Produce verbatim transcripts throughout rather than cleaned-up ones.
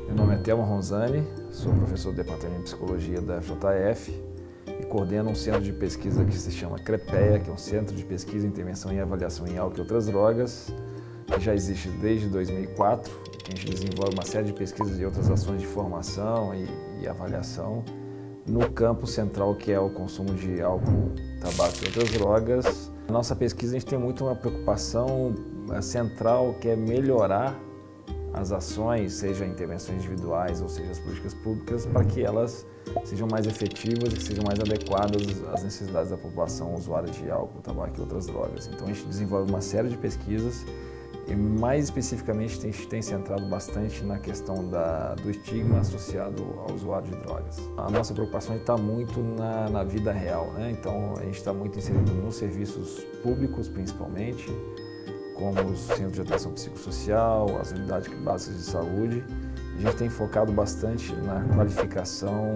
Meu nome é Thelma Ronzani, sou professor do Departamento de Psicologia da F J F e coordeno um centro de pesquisa que se chama CREPEA, que é um Centro de Pesquisa, Intervenção e Avaliação em Álcool e Outras Drogas, que já existe desde dois mil e quatro, que a gente desenvolve uma série de pesquisas e outras ações de formação e, e avaliação no campo central, que é o consumo de álcool, tabaco e outras drogas. Na nossa pesquisa a gente tem muito uma preocupação central, que é melhorar as ações, seja intervenções individuais ou seja as políticas públicas, para que elas sejam mais efetivas e que sejam mais adequadas às necessidades da população usuária de álcool, tabaco e outras drogas. Então a gente desenvolve uma série de pesquisas e mais especificamente a gente tem centrado bastante na questão da, do estigma associado ao usuário de drogas. A nossa preocupação está muito na, na vida real, né? Então a gente está muito inserido nos serviços públicos principalmente, como os centros de atenção psicossocial, as unidades básicas de saúde. A gente tem focado bastante na qualificação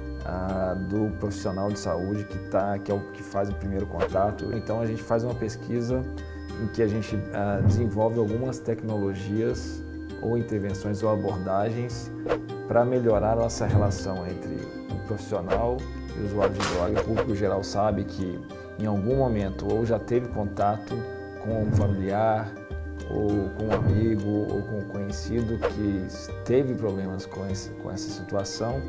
ah, do profissional de saúde que, tá, que é o que faz o primeiro contato. Então a gente faz uma pesquisa em que a gente ah, desenvolve algumas tecnologias ou intervenções ou abordagens para melhorar a nossa relação entre o profissional e o usuário de droga. O público geral sabe que em algum momento ou já teve contato com um familiar, ou com um amigo, ou com um conhecido que teve problemas com, esse, com essa situação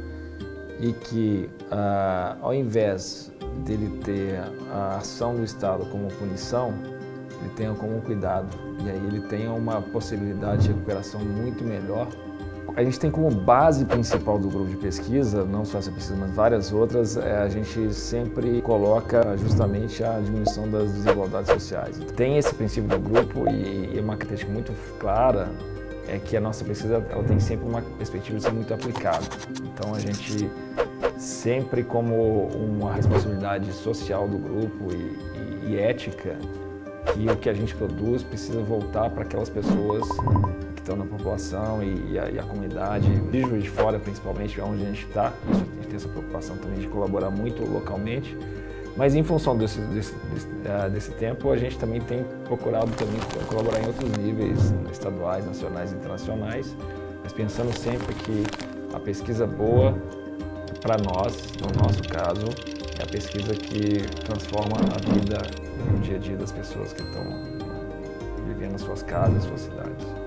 e que, ah, ao invés dele ter a ação do Estado como punição, ele tenha como um cuidado e aí ele tenha uma possibilidade de recuperação muito melhor. A gente tem como base principal do grupo de pesquisa, não só essa pesquisa, mas várias outras, a gente sempre coloca justamente a diminuição das desigualdades sociais. Tem esse princípio do grupo e uma característica muito clara é que a nossa pesquisa ela tem sempre uma perspectiva de ser muito aplicada. Então a gente sempre, como uma responsabilidade social do grupo e, e, e ética, que o que a gente produz precisa voltar para aquelas pessoas que estão na população e, e, a, e a comunidade, de Juiz de Fora principalmente, onde a gente está. A gente tem essa preocupação também de colaborar muito localmente, mas em função desse, desse, desse, uh, desse tempo, a gente também tem procurado também colaborar em outros níveis, estaduais, nacionais e internacionais, mas pensando sempre que a pesquisa boa, para nós, no nosso caso, é a pesquisa que transforma a vida no dia a dia das pessoas que estão vivendo nas suas casas, nas suas cidades.